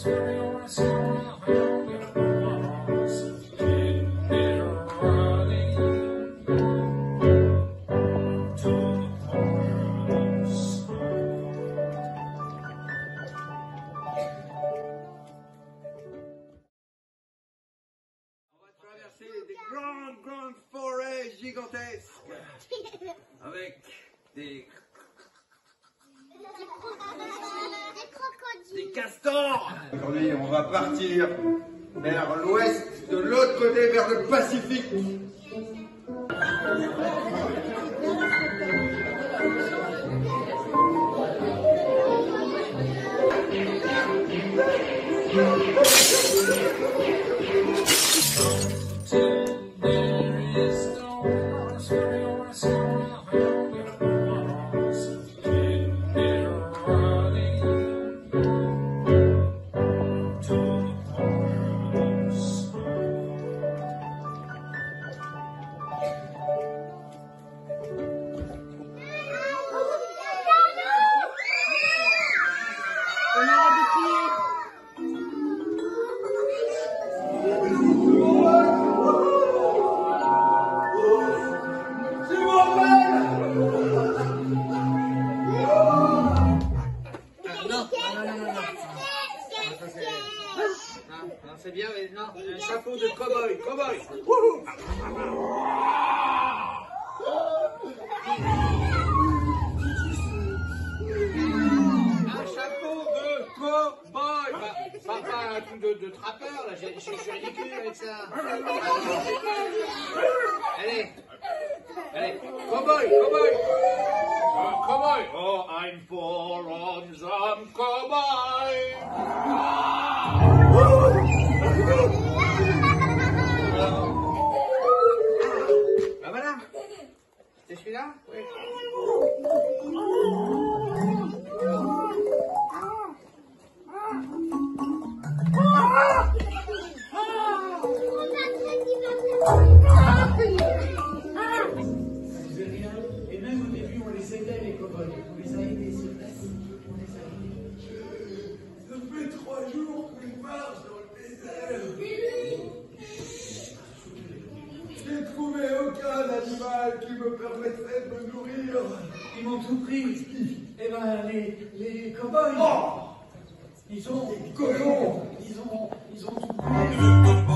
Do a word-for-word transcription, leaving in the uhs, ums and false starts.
Des grandes, grandes forêts gigantesques avec des, des castors. Aujourd'hui, on va partir vers l'ouest, de l'autre côté, vers le Pacifique. C'est bien, mais non, un chapeau de cow-boy, cow-boy. Un chapeau de cow-boy. Pas, pas un truc de, de trappeur, là, je suis ridicule avec ça. Allez, allez, cow-boy, cow-boy. Uh, cowboy. Oh, I'm for on some cowboy. Ben voilà, c'était celui-là? Oui. Et même au début, on les aidait, les cow-boys. On les a aidés sur place. On les a aidés. Ça fait trois jours qu'on marche dans le désert. J'ai trouvé aucun animal qui me permettrait de me nourrir. Ils m'ont tout pris. Eh ben, les, les cow-boys. Oh, ils ont. cochons. Ils ont, ils ont tout pris.